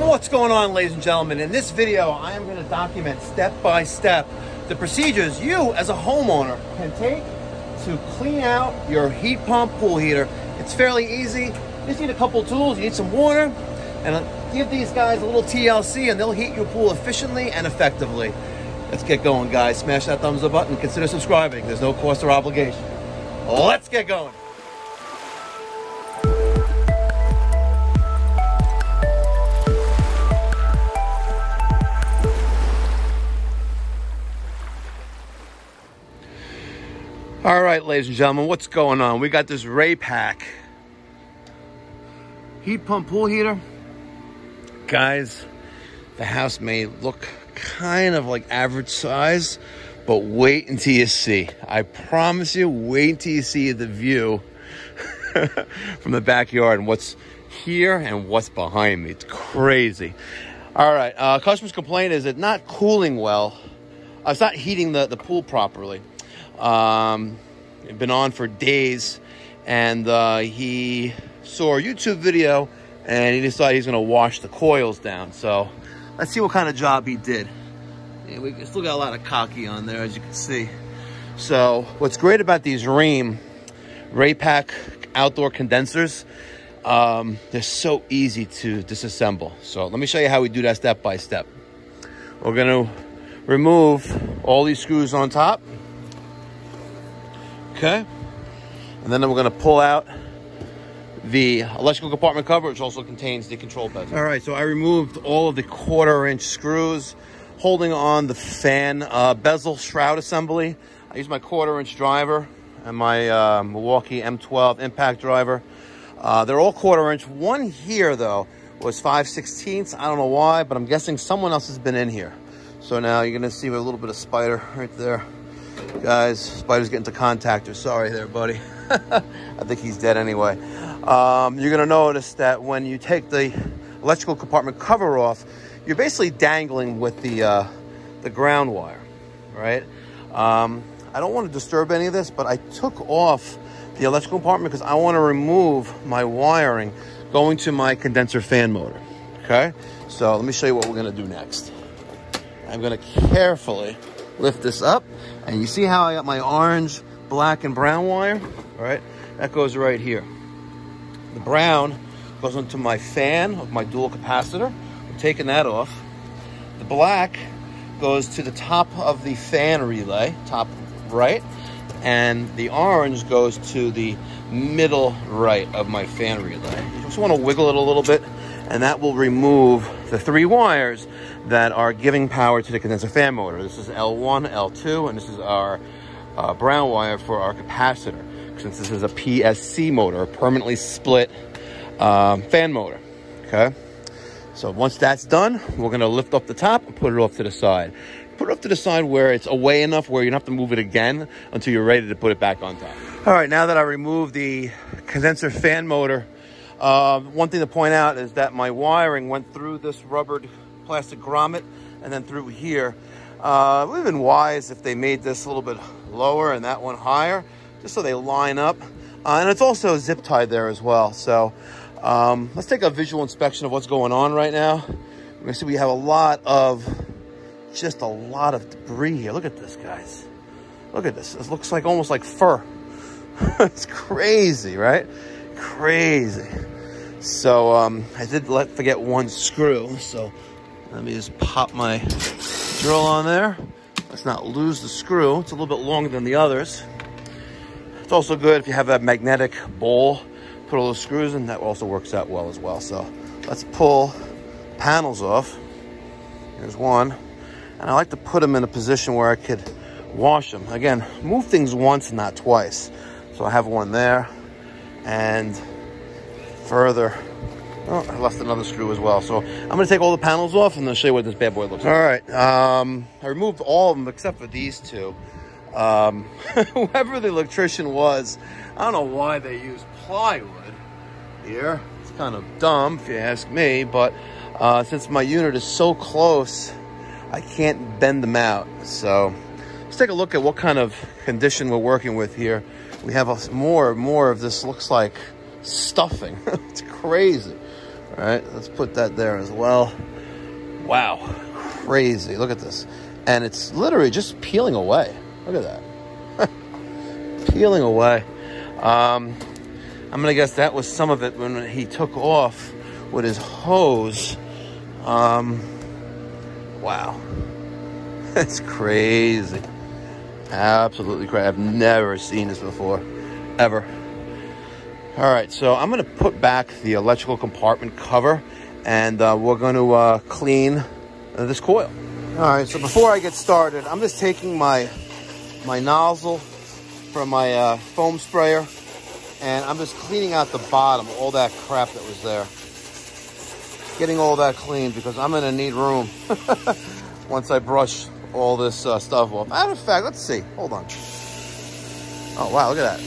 What's going on, ladies and gentlemen? In this video, I am going to document step by step the procedures you as a homeowner can take to clean out your heat pump pool heater. It's fairly easy. You just need a couple tools. You need some water, and give these guys a little TLC and they'll heat your pool efficiently and effectively. Let's get going, guys. Smash that thumbs up button. Consider subscribing. There's no cost or obligation. Let's get going. All right, ladies and gentlemen, what's going on? We got this Raypak heat pump pool heater. Guys, the house may look kind of like average size, but wait until you see. I promise you, wait until you see the view from the backyard and what's here and what's behind me. It's crazy. All right, customer's complaint is it's not cooling well. It's not heating the pool properly. It's been on for days, and he saw a YouTube video and he decided he's going to wash the coils down. So let's see what kind of job he did. Yeah, we still got a lot of cocky on there, as you can see. So what's great about these Raypak outdoor condensers, they're so easy to disassemble. So let me show you how we do that step by step. We're going to remove all these screws on top. Okay, and then we're going to pull out the electrical compartment cover, which also contains the control bezel. All right, so I removed all of the 1/4-inch screws holding on the fan bezel shroud assembly. I used my 1/4-inch driver and my Milwaukee M12 impact driver. They're all 1/4-inch. One here, though, was 5/16. I don't know why, but I'm guessing someone else has been in here. So now you're going to see a little bit of spider right there. Guys, spider's getting to contactor. Sorry there, buddy. I think he's dead anyway. You're going to notice that when you take the electrical compartment cover off, you're basically dangling with the ground wire, right? I don't want to disturb any of this, but I took off the electrical compartment because I want to remove my wiring going to my condenser fan motor, okay? So let me show you what we're going to do next. I'm going to carefully lift this up, and you see how I got my orange, black, and brown wire? All right, that goes right here. The brown goes into my fan of my dual capacitor. I'm taking that off. The black goes to the top of the fan relay, top right, and the orange goes to the middle right of my fan relay. You just want to wiggle it a little bit, and that will remove the 3 wires that are giving power to the condenser fan motor. This is L1, L2, and this is our brown wire for our capacitor, since this is a PSC motor, a permanently split fan motor, okay? So once that's done, we're gonna lift up the top and put it off to the side. Put it up to the side where it's away enough where you don't have to move it again until you're ready to put it back on top. All right, now that I removed the condenser fan motor, one thing to point out is that my wiring went through this rubbered plastic grommet and then through here. It would have been wise if they made this a little bit lower and that one higher, just so they line up. And it's also zip tied there as well. So let's take a visual inspection of what's going on right now. We're gonna see we have a lot of debris here. Look at this, guys. Look at this. This looks like almost like fur. It's crazy, right? Crazy. So I did forget one screw, so let me just pop my drill on there. Let's not lose the screw. It's a little bit longer than the others. It's also good if you have that magnetic bowl, put all those screws in, that also works out well as well. So let's pull panels off. Here's one. And I like to put them in a position where I could wash them. Again, move things once, not twice. So I have one there, and further, oh, I lost another screw as well. So I'm going to take all the panels off and then show you what this bad boy looks like. All right, I removed all of them except for these two. Whoever the electrician was, I don't know why they use plywood here. It's kind of dumb if you ask me, but since my unit is so close, I can't bend them out. So let's take a look at what kind of condition we're working with here. We have more of this, looks like stuffing. It's crazy. All right, let's put that there as well. Wow, crazy. Look at this. And it's literally just peeling away. Look at that. Peeling away. I'm going to guess that was some of it when he took off with his hose. Wow. That's crazy. Absolutely crazy. I've never seen this before, ever. All right, so I'm going to put back the electrical compartment cover, and we're going to clean this coil. All right, so before I get started, I'm just taking my nozzle from my foam sprayer, and I'm just cleaning out the bottom, all that crap that was there. Getting all that clean because I'm going to need room once I brush all this stuff off. Matter of fact, let's see. Hold on. Oh, wow, look at that.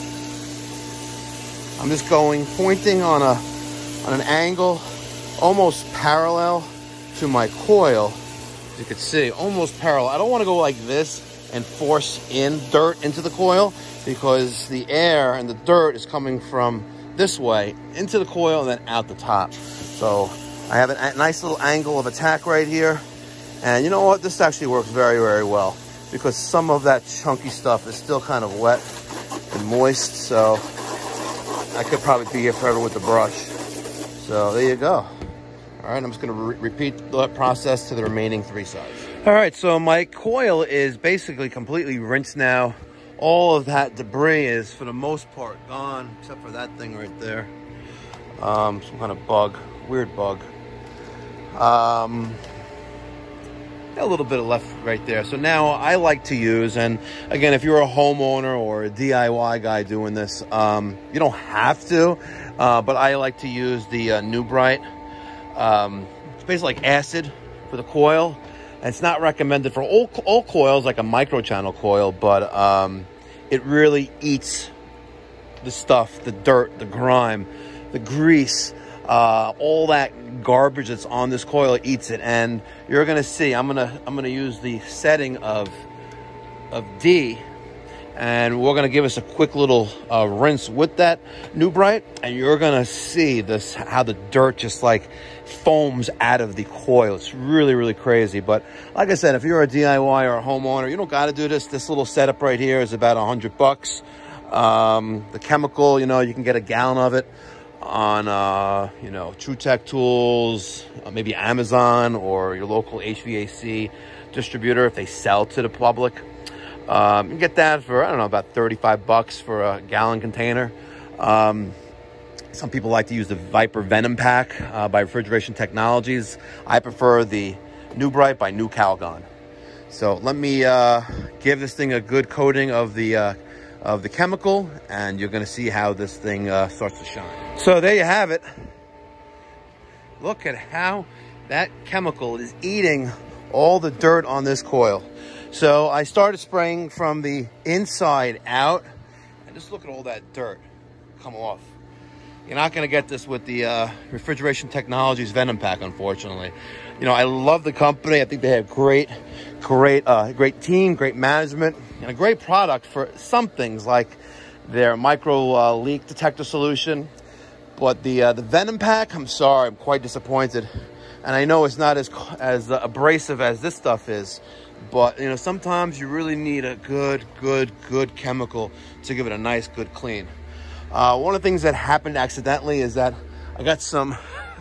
I'm just pointing on an angle almost parallel to my coil. You could see, almost parallel. I don't want to go like this and force in dirt into the coil because the air and the dirt is coming from this way into the coil and then out the top. So I have a nice little angle of attack right here. And you know what? This actually works very, very well because some of that chunky stuff is still kind of wet and moist. So I could probably be here forever with the brush. So there you go. All right, I'm just going to repeat the process to the remaining 3 sides. All right, so my coil is basically completely rinsed now. All of that debris is, for the most part, gone, except for that thing right there. Some kind of bug, weird bug. Got a little bit of left right there. So now I like to use, and again, if you're a homeowner or a DIY guy doing this, you don't have to, but I like to use the New Bright. It's basically like acid for the coil. And it's not recommended for all coils, like a micro channel coil, but it really eats the stuff, the dirt, the grime, the grease, all that garbage that's on this coil. It eats it, and you're gonna see. I'm gonna use the setting of D, and we're gonna give us a quick little rinse with that New Bright, and you're gonna see this, how the dirt just like foams out of the coil. It's really, really crazy. But like I said, if you're a DIY or a homeowner, you don't got to do this. This little setup right here is about $100. The chemical, you know, you can get a gallon of it on you know, True Tech Tools, maybe Amazon or your local HVAC distributor if they sell to the public. You can get that for, I don't know, about $35 for a gallon container. Some people like to use the Viper Venom Pack by Refrigeration Technologies. I prefer the New Bright by New Calgon. So let me give this thing a good coating of the chemical, and you're going to see how this thing starts to shine. So there you have it. Look at how that chemical is eating all the dirt on this coil. So I started spraying from the inside out, and just look at all that dirt come off. You're not going to get this with the Refrigeration Technologies Venom Pack, unfortunately. You know, I love the company. I think they have great team, great management, and a great product for some things like their micro leak detector solution. But the Venom Pack, I'm sorry, I'm quite disappointed. And I know it's not as abrasive as this stuff is, but you know, sometimes you really need a good chemical to give it a nice, good clean. One of the things that happened accidentally is that I got some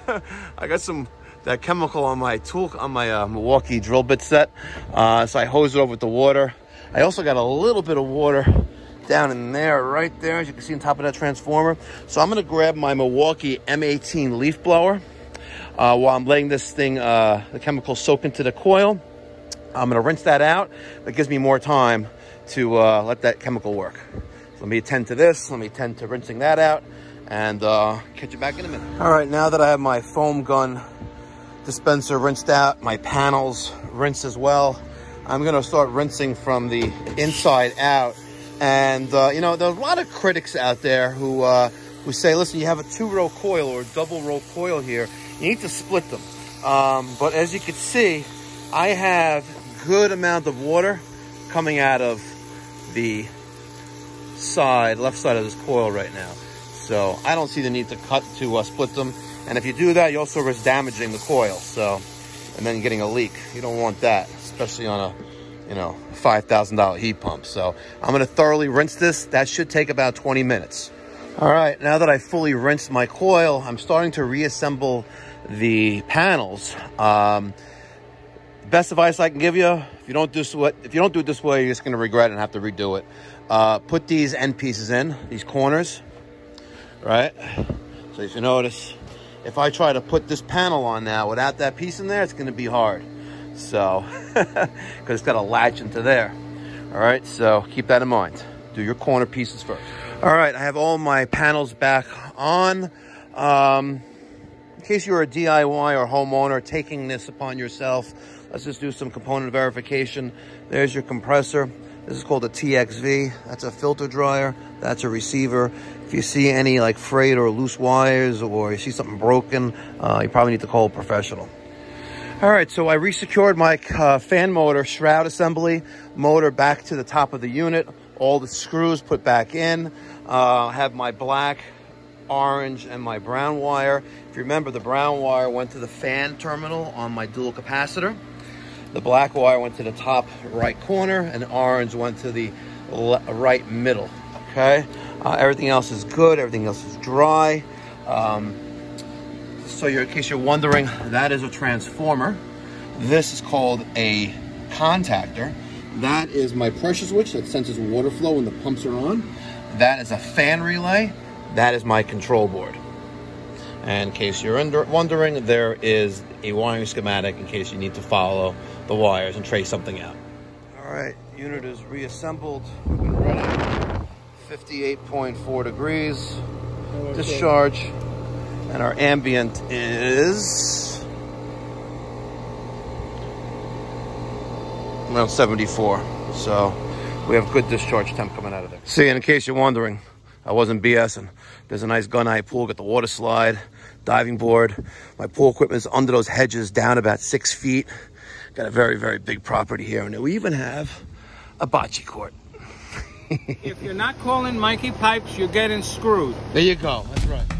that chemical on my Milwaukee drill bit set. So I hosed it over with the water. I also got a little bit of water down in there, right there, as you can see on top of that transformer. So I'm gonna grab my Milwaukee M18 leaf blower while I'm letting this thing, the chemical soak into the coil. I'm gonna rinse that out. That gives me more time to let that chemical work. Let me attend to this. Let me attend to rinsing that out, and catch you back in a minute. All right, now that I have my foam gun dispenser rinsed out, my panels rinsed as well, I'm gonna start rinsing from the inside out. And you know, there's a lot of critics out there who say, listen, you have a 2-row coil or a double-row coil here. You need to split them. But as you can see, I have good amount of water coming out of the left side of this coil right now. So I don't see the need to split them. And if you do that, you also risk damaging the coil. So, and then getting a leak. You don't want that, especially on a, you know, $5,000 heat pump. So I'm going to thoroughly rinse this. That should take about 20 minutes. All right, now that I fully rinsed my coil, I'm starting to reassemble the panels. Best advice I can give you, if you don't do it this way, you're just going to regret it and have to redo it. Put these end pieces in, these corners, right? So if you notice, if I try to put this panel on now without that piece in there, it's going to be hard. So, because it's got to latch into there. All right, so keep that in mind. Do your corner pieces first. All right, I have all my panels back on. In case you're a DIY or homeowner taking this upon yourself, let's just do some component verification. There's your compressor. This is called a TXV. That's a filter dryer. That's a receiver. If you see any like frayed or loose wires, or you see something broken, you probably need to call a professional. All right, so I resecured my fan motor shroud assembly, motor back to the top of the unit, all the screws put back in. I have my black, orange, and my brown wire. If you remember, the brown wire went to the fan terminal on my dual capacitor. The black wire went to the top right corner, and the orange went to the right middle, okay? Everything else is good, everything else is dry. So in case you're wondering, that is a transformer. This is called a contactor. That is my pressure switch that senses water flow when the pumps are on. That is a fan relay. That is my control board. And in case you're wondering, there is a wiring schematic in case you need to follow the wires and trace something out. All right, unit is reassembled. We've been running 58.4 degrees discharge, and our ambient is around 74. So we have good discharge temp coming out of there. See, in case you're wondering, I wasn't BSing. There's a nice gunite pool, got the water slide, diving board. My pool equipment is under those hedges down about 6 feet. Got a very, very big property here. And we even have a bocce court. If you're not calling Mikey Pipes, you're getting screwed. There you go, that's right.